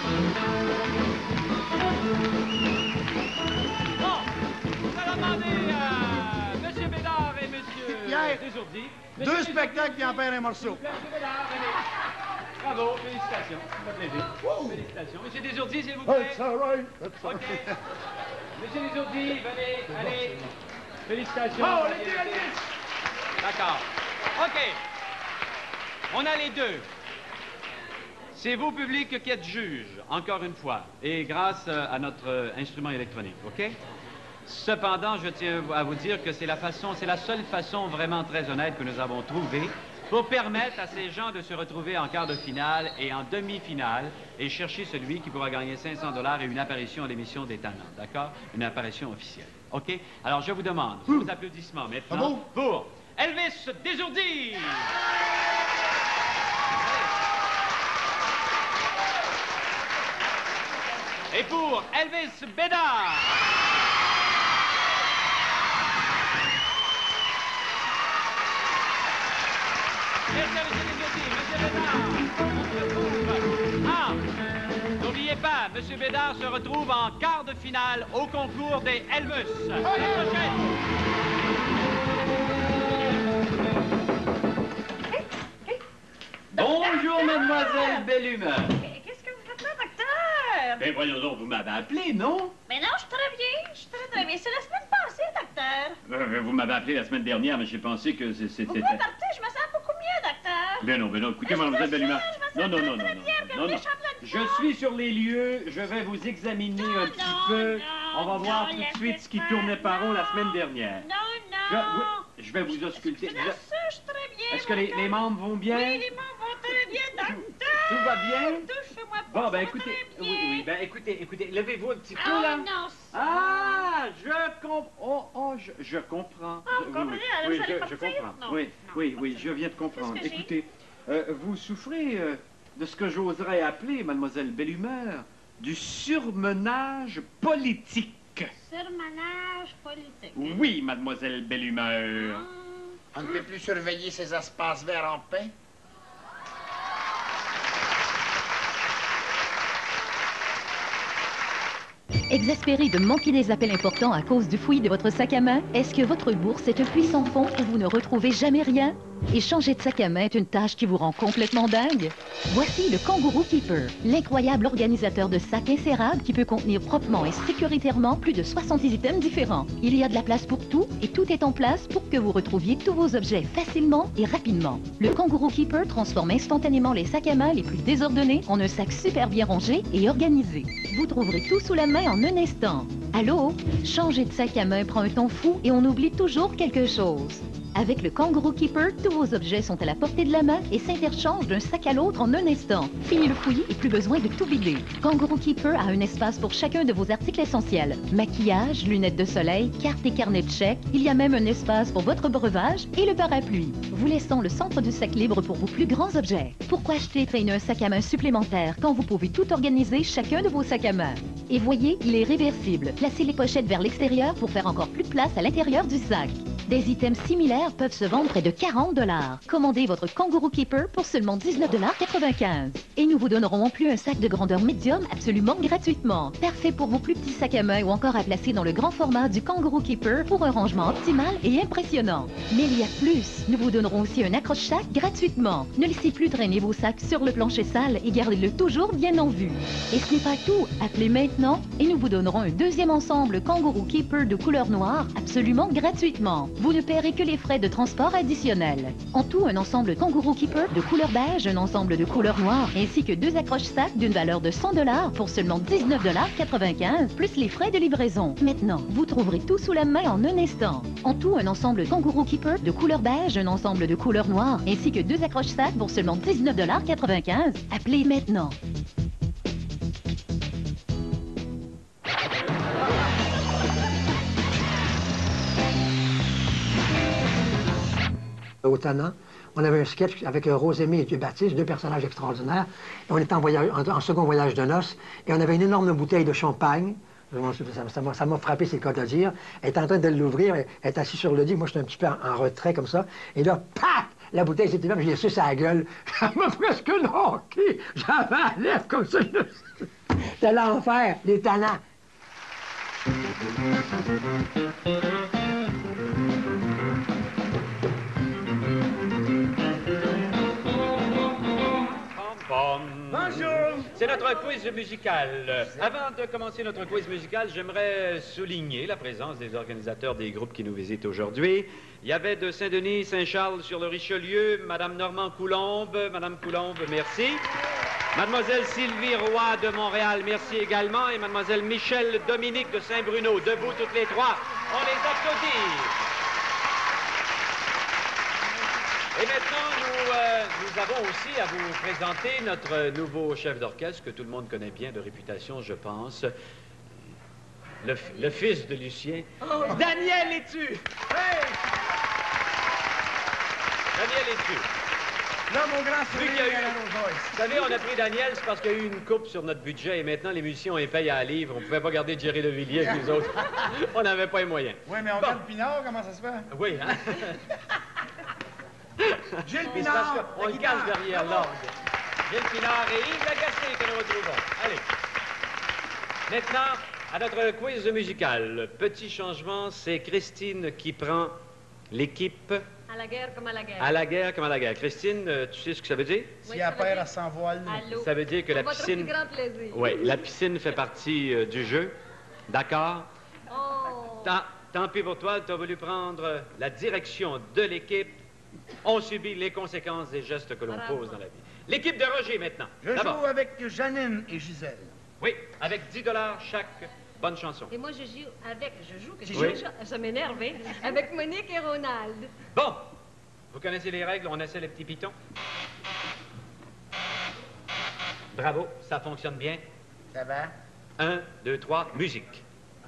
Bon, je vais demander à M. Bédard et M. Désourdi.
Deux spectacles qui en perdent un morceau.
M. Bédard, venez. Bravo, félicitations. Ça fait plaisir. Félicitations. M. Désourdi, s'il vous plaît.
That's all right. That's all
OK.
right.
M. Désourdi, venez, allez. Félicitations.
Oh, les deux Elvis!
D'accord. OK. On a les deux. C'est vous, public, qui êtes juge, encore une fois, et grâce à notre instrument électronique, OK? Cependant, je tiens à vous dire que c'est la seule façon vraiment très honnête que nous avons trouvée pour permettre à ces gens de se retrouver en quart de finale et en demi-finale et chercher celui qui pourra gagner 500 $ et une apparition à l'émission des Tannants, d'accord? Une apparition officielle, OK? Alors, je vous demande vos applaudissements maintenant pour Elvis Désourdi! Et pour Elvis Bédard! N'oubliez pas, M. Bédard se retrouve en quart de finale au concours des Elmus. À la prochaine! Bonjour, mademoiselle Belle-Humeur.
Qu'est-ce que vous faites là, docteur?
Ben voyons donc, vous m'avez appelé, non?
Mais non, je suis très bien. Je suis très bien. C'est la semaine passée, docteur.
Vous m'avez appelé la semaine dernière, mais j'ai pensé que c'était...
Pourquoi, docteur? Je me sens beaucoup mieux, docteur.
Ben non, écoutez, mademoiselle Belle-Humeur. Non. Je suis sur les lieux, je vais vous examiner un petit peu. On va voir tout de suite ce qui tournait par rond la semaine dernière. Je vais vous ausculter.
Je suis très bien.
Est-ce que les membres vont bien?
Oui, les membres vont très bien, docteur.
Tout va bien?
Touchez-moi pas.
Bon, ben écoutez, oui, ben écoutez, levez-vous un petit peu, là.
Non.
Ah, je comprends. Je comprends.
Vous comprenez? Alors, vous allez partir?
comprends. Oui, je viens de comprendre.
Qu'est-ce que j'ai?
Écoutez, vous souffrez de ce que j'oserais appeler, mademoiselle Belle-Humeur, du surmenage politique.
Surmenage politique.
Oui, mademoiselle Belle-Humeur.
On ne peut plus surveiller ces espaces verts en paix.
Exaspéré de manquer des appels importants à cause du fouillis de votre sac à main? Est-ce que votre bourse est un puits sans fond où vous ne retrouvez jamais rien? Et changer de sac à main est une tâche qui vous rend complètement dingue? Voici le Kangaroo Keeper, l'incroyable organisateur de sacs inserrables qui peut contenir proprement et sécuritairement plus de 70 items différents. Il y a de la place pour tout et tout est en place pour que vous retrouviez tous vos objets facilement et rapidement. Le Kangaroo Keeper transforme instantanément les sacs à main les plus désordonnés en un sac super bien rangé et organisé. Vous trouverez tout sous la main en un instant. Allô? Changer de sac à main prend un temps fou et on oublie toujours quelque chose. Avec le Kangaroo Keeper, tous vos objets sont à la portée de la main et s'interchangent d'un sac à l'autre en un instant. Fini le fouillis et plus besoin de tout vider. Kangaroo Keeper a un espace pour chacun de vos articles essentiels. Maquillage, lunettes de soleil, cartes et carnets de chèques. Il y a même un espace pour votre breuvage et le parapluie. Vous laissons le centre du sac libre pour vos plus grands objets. Pourquoi acheter et traîner un sac à main supplémentaire quand vous pouvez tout organiser chacun de vos sacs à main? Et voyez, il est réversible. Placez les pochettes vers l'extérieur pour faire encore plus de place à l'intérieur du sac. Des items similaires peuvent se vendre près de 40 $. Commandez votre Kangaroo Keeper pour seulement 19,95 $. Et nous vous donnerons en plus un sac de grandeur médium absolument gratuitement. Parfait pour vos plus petits sacs à main ou encore à placer dans le grand format du Kangaroo Keeper pour un rangement optimal et impressionnant. Mais il y a plus. Nous vous donnerons aussi un accroche-sac gratuitement. Ne laissez plus traîner vos sacs sur le plancher sale et gardez-le toujours bien en vue. Et ce n'est pas tout. Appelez maintenant et nous vous donnerons un deuxième ensemble Kangaroo Keeper de couleur noire absolument gratuitement. Vous ne paierez que les frais de transport additionnels. En tout, un ensemble Kangaroo Keeper de couleur beige, un ensemble de couleur noire, ainsi que 2 accroches-sacs d'une valeur de 100 $ pour seulement 19,95 $, plus les frais de livraison. Maintenant, vous trouverez tout sous la main en un instant. En tout, un ensemble Kangaroo Keeper de couleur beige, un ensemble de couleur noire, ainsi que 2 accroches-sacs pour seulement 19,95 $. Appelez maintenant.
Au Tannant, on avait un sketch avec Rosémie et Dieu Baptiste, 2 personnages extraordinaires. Et on était en second voyage de noces, et on avait une énorme bouteille de champagne. Ça m'a frappé, c'est le cas de dire. Elle est en train de l'ouvrir, elle est assise sur le lit, moi j'étais un petit peu en retrait comme ça. Et là, paf! La bouteille s'était là, j'ai su sa gueule. Ça m'a presque knocké. J'avais la lèvre comme ça. C'était l'enfer, les Tannants.
Bonjour! C'est notre quiz musical. Avant de commencer notre quiz musical, j'aimerais souligner la présence des organisateurs des groupes qui nous visitent aujourd'hui. Il y avait de Saint-Denis, Saint-Charles sur le Richelieu, Madame Normand Coulombe. Madame Coulombe, merci. Mademoiselle Sylvie Roy de Montréal, merci également. Et Mademoiselle Michelle Dominique de Saint-Bruno. Debout toutes les trois. On les applaudit. Et maintenant, nous avons aussi à vous présenter notre nouveau chef d'orchestre que tout le monde connaît bien de réputation, je pense. Le fils de Lucien.
Oh.
Daniel Etu!
Hey!
Daniel Etu.
Là, mon grand sourire,
vous savez, on a pris Daniel, c'est parce qu'il y a eu une coupe sur notre budget et maintenant les musiciens, on les paye à la livre. On ne pouvait pas garder Jerry Levilliers avec les autres. On n'avait pas les moyens.
Oui, mais on garde Pinard, comment ça se fait?
Oui, hein?
Gilles Pinard!
On le cache derrière l'orgue. Gilles Pinard et Yves Lagacé que nous retrouvons. Allez. Maintenant, à notre quiz musical. Petit changement, c'est Christine qui prend l'équipe.
À la guerre comme à la guerre.
À la guerre comme à la guerre. Christine, tu sais ce que ça veut dire?
Si elle perd, elle s'envole.
Ça veut dire que la piscine...
Votre plus grand plaisir.
Oui, la piscine fait partie du jeu. D'accord?
Oh.
Tant pis pour toi, tu as voulu prendre la direction de l'équipe. On subit les conséquences des gestes que l'on pose dans la vie. L'équipe de Roger, maintenant.
Je joue avec Janine et Gisèle.
Oui, avec 10 $ chaque. Bonne chanson.
Et moi, je joue avec...
Oui.
Ça m'énerve, hein? Avec Monique et Ronald.
Bon. Vous connaissez les règles, on essaie les petits pitons. Bravo, ça fonctionne bien.
Ça va?
1, 2, 3, musique.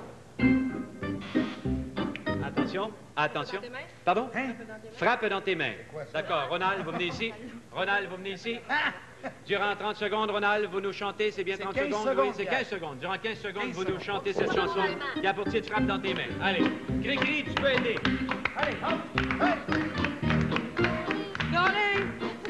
Attention, attention. Pardon? Frappe dans tes mains. D'accord, Ronald, vous venez ici. Ronald, vous venez ici. Durant 30 secondes, Ronald, vous nous chantez, c'est bien 30 secondes? Oui, c'est 15 secondes. Durant 15 secondes, vous nous chantez cette chanson qui a pour titre Frappe dans tes mains. Allez, Gris-Gris, tu peux aider.
Allez, hop! Hey!
Darling!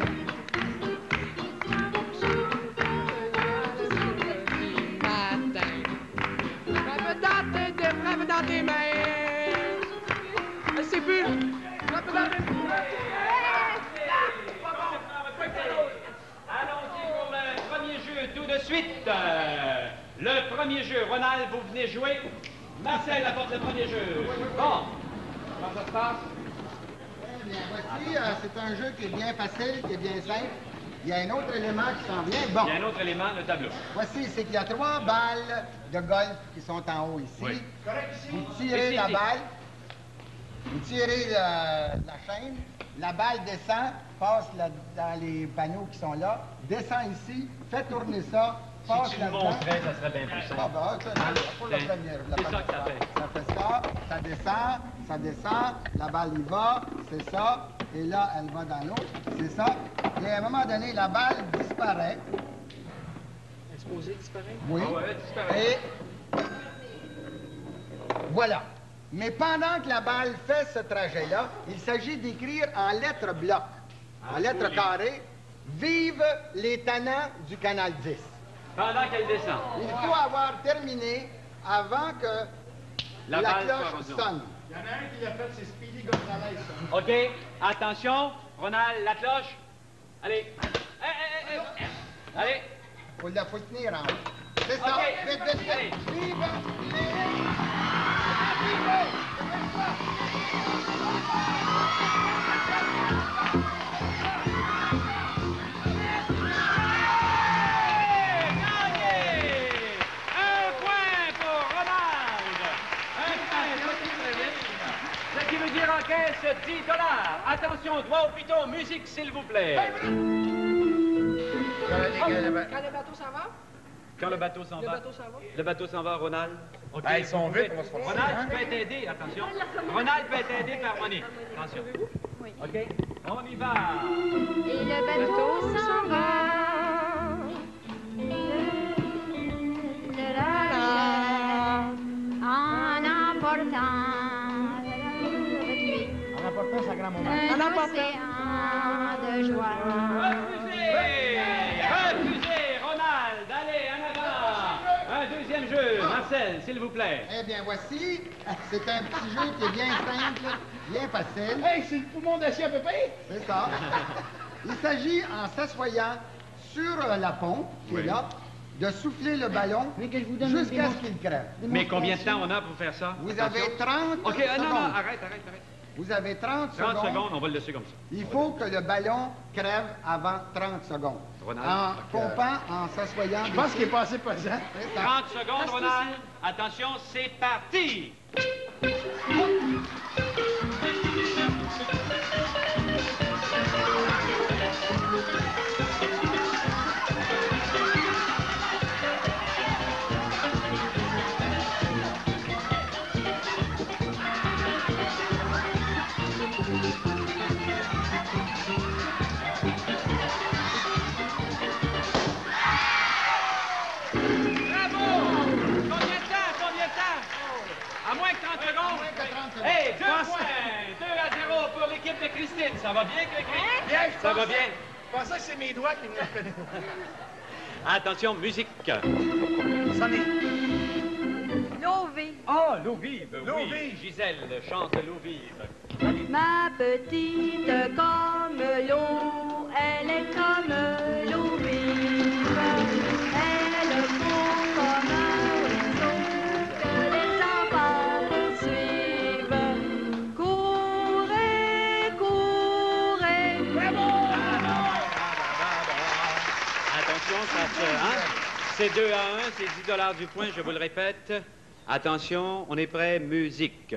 Frappe dans tes mains! C'est plus! Frappe dans tes mains!
Allons-y pour le premier jeu tout de suite. Le premier jeu, Ronald, vous venez jouer. Marcel apporte le premier jeu. Bon. Comment ça se passe?
Eh bien, voici, c'est un jeu qui est bien facile, qui est bien simple. Il y a un autre élément qui s'en vient. Bon.
Il y a un autre élément, le tableau.
Voici, c'est qu'il y a 3 balles de golf qui sont en haut ici.
Oui.
Vous tirez la balle. Vous tirez la chaîne. La balle descend, passe dans les panneaux qui sont là, descend ici, fait tourner ça, passe
si tu le
là-dedans.
montrais, ça serait bien plus simple.
Ah ben, pour la première.
C'est ça que ça fait.
Ça fait ça, ça descend, la balle y va, c'est ça, et là, elle va dans l'eau, c'est ça. Et à un moment donné, la balle disparaît.
Elle est supposée disparaître?
Oui.
Ah ouais, elle disparaît.
Et voilà. Mais pendant que la balle fait ce trajet-là, il s'agit d'écrire en lettres blocs, en lettres carrées, « Vive les tannants du Canal 10 ».
Pendant qu'elle descend.
Il faut avoir terminé avant que la cloche sonne.
Il y en a un qui l'a fait, c'est Speedy Gonzalez.
OK, attention, Ronald, la cloche. Allez. Allez.
Faut le tenir en haut. C'est ça.
OK.
Vite, vite,
Allez.
vite. Vive les...
Ce qui veut dire en caisse $10. Attention, droit au piton, musique s'il vous plaît.
Quand le bateau s'en va?
Quand le bateau s'en va.
Le bateau s'en va?
Le bateau s'en va, Ronald. OK.
Ben, ils sont vite, on va se faire
Ronald,
ça, hein?
tu peux être aidé, attention. Ronald peut être aidé par Monique. Attention.
Oui.
OK, on y va.
Et le bateau s'en va. En emportant
En apportant sa grand-maman.
un océan de joie.
Refusez, Ronald. Allez, en avant. Un deuxième jeu. Marcel, s'il vous plaît.
Eh bien, voici. C'est un petit jeu qui est bien simple, bien facile.
Hey, c'est le poumon d'acier à peu près?
C'est ça. Il s'agit, en s'assoyant sur la pompe, qui est là, de souffler le ballon jusqu'à ce qu'il crève.
Mais combien de temps on a pour faire ça?
Vous
Attention.
avez 30
OK,
secondes.
non, arrête.
Vous avez 30
30
secondes.
secondes, on va le laisser comme ça.
Il faut que le ballon crève avant 30 secondes.
Ronald.
En pompant, en s'assoyant.
Je pense qu'il est pas assez pesant.
30 secondes, Ronald. Attention, c'est parti. À moins que 30 secondes. Hey, 2 points. 2-0 pour l'équipe de Christine. Ça va bien, Christine?
Bien,
Ça va bien?
Je pensais que c'est mes doigts qui me l'ont fait.
Attention, musique.
Sonnez.
L'eau vive.
Oh, l'eau vive.
L'eau
Oui,
vive.
Gisèle chante l'eau vive.
Ma petite comme l'eau, elle est comme l'eau vive. Elle court comme un oiseau que les enfants poursuivent. Courez, courez.
Attention, ça se... Hein? C'est 2-1, c'est $10 du point, je vous le répète. Attention, on est prêt, musique.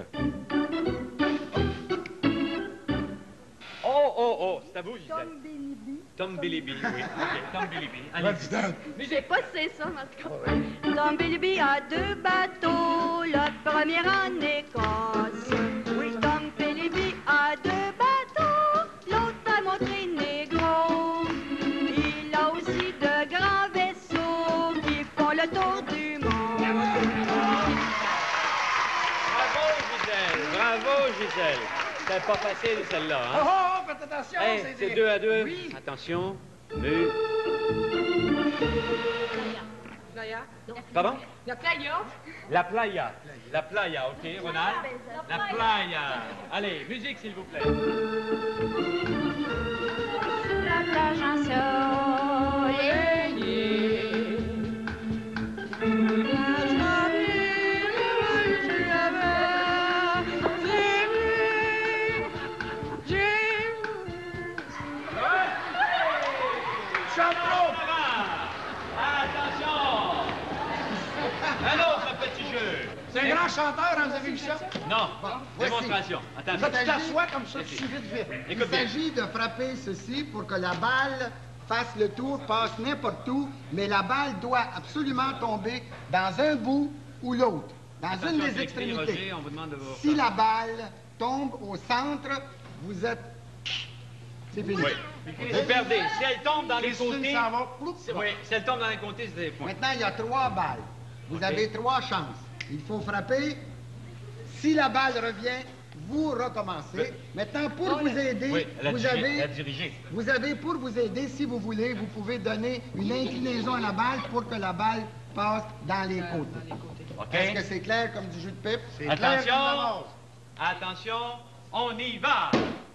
Oh, c'est à vous, Gisèle. Tom Bilibi, oui. OK, Tom Bilibi. Allez.
Je sais pas si c'est ça, mais en tout cas. Tom Bilibi a 2 bateaux, le premier en Écosse. Oui, Tom Bilibi a 2 bateaux, l'autre à Monténégro. Il a aussi de grands vaisseaux qui font le tour du monde.
Bravo, Gisèle. C'est pas facile, celle-là, hein?
Oh, faites attention.
Hey, c'est 2-2.
Oui.
Attention.
Playa.
Pardon?
La playa.
La playa. La playa, OK, Ronald? La playa. Allez, musique, s'il vous plaît.
La plage ensoleillée.
Attention! Un autre petit jeu.
C'est un grand chanteur, hein, vous avez vu ça?
Non.
Voici.
Démonstration. Attends.
Ça, tu t'assois comme ça, tu suis vite, vite.
Il
Écoute bien.
s'agit de frapper ceci pour que la balle fasse le tour, passe n'importe où, mais la balle doit absolument tomber dans un bout ou l'autre, dans
Attention,
une des
Alexis,
extrémités.
Roger, on vous demande de vous...
Si la balle tombe au centre, vous êtes... C'est fini.
Oui. Vous perdez. Si elle tombe dans les
Christine
côtés...
s'en va. Ploup.
Oui, si elle tombe dans les côtés, c'est des points.
Maintenant, il y a 3 balles. Vous
OK.
avez 3 chances. Il faut frapper Si la balle revient, vous recommencez. Maintenant, pour vous aider, vous avez, pour vous aider, si vous voulez, vous pouvez donner une inclinaison à la balle pour que la balle passe dans les côtés.
OK.
Est-ce que c'est clair comme du jus de pipe? C'est clair
Attention,
comme de la rose.
attention, on y va.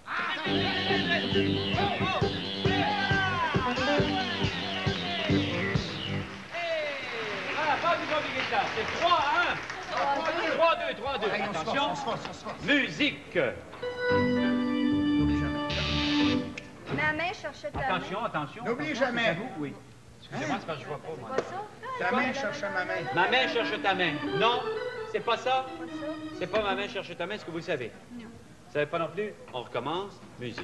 Voilà, pas plus compliqué que ça. C'est 3-1. 3-2. Attention. Musique.
Ma main cherchait ta main.
Attention.
N'oublie jamais.
Oui. Excusez-moi, c'est parce que je vois pas, moi.
C'est pas ça?
Ta main cherche ma main.
Ma main cherche ta main. Non, c'est pas ça. C'est pas ma main cherche ta main, est-ce que vous le savez? Non. Vous savez pas non plus? On recommence. Musique.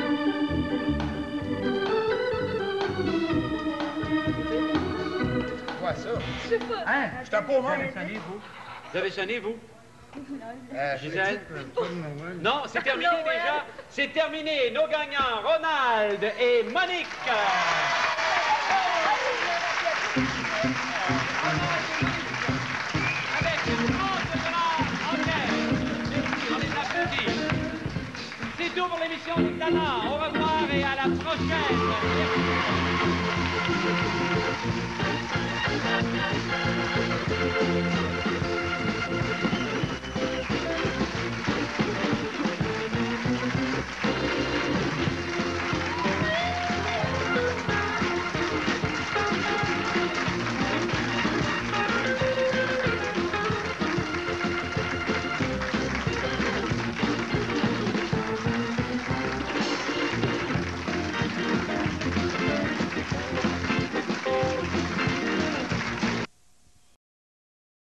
Quoi ça?
Je sais pas.
Hein? Je t'en pas au monde.
Vous avez sonné, vous? Gisèle?
Gisèle?
Non, c'est terminé déjà. C'est terminé. Nos gagnants, Ronald et Monique. Avec une grande en caisse. On les applaudit. C'est tout pour l'émission du talent. Au revoir et à la prochaine. Merci.